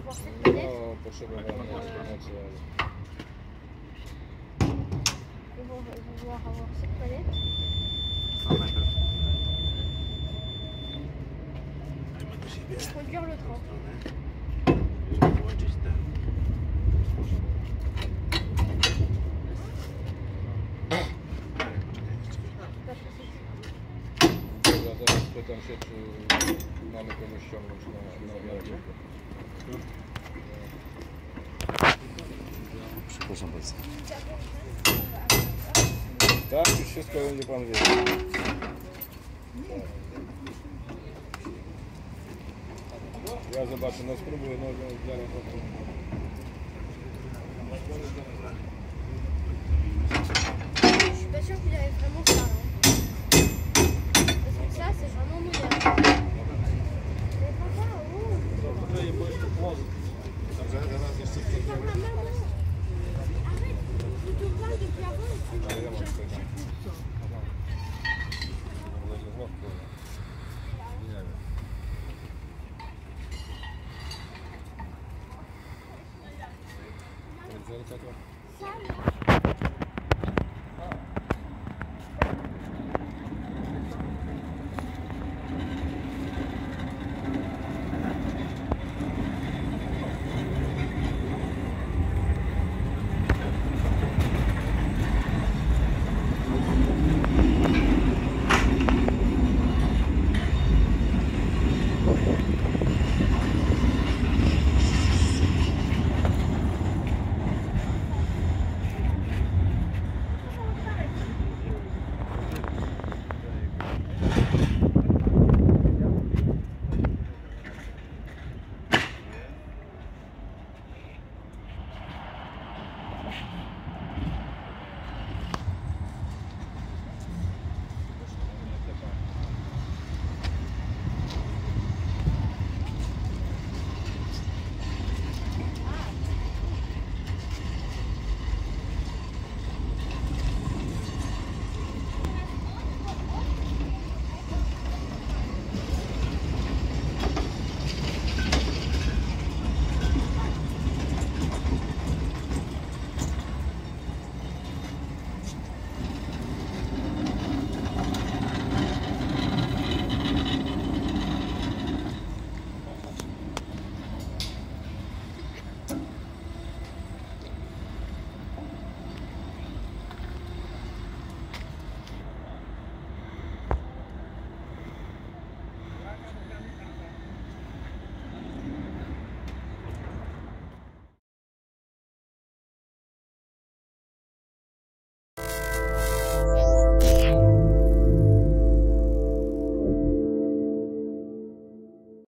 avoir cette planète. No, potrzebowałem pomocy, ale... Ils vont vouloir avoir cette planète. Et conduire le train. Ja zaraz pytam się, czy mamy kogoś ściągnąć na wiarę. Przepraszam bardzo. Tak, już wszystko będzie pan wiedział. Ja zobaczę, no spróbuję, no wiarę po prostu. Je suis pas sûr qu'il avait vraiment ça. Parce que ça, c'est vraiment moderne. Mais papa, oh! Zaraz jeszcze coś Maman, arrête! Je te parle depuis avant et tu Ale ja mam pytanie. Może się znów kurwa. Nie wiem. Zerca to?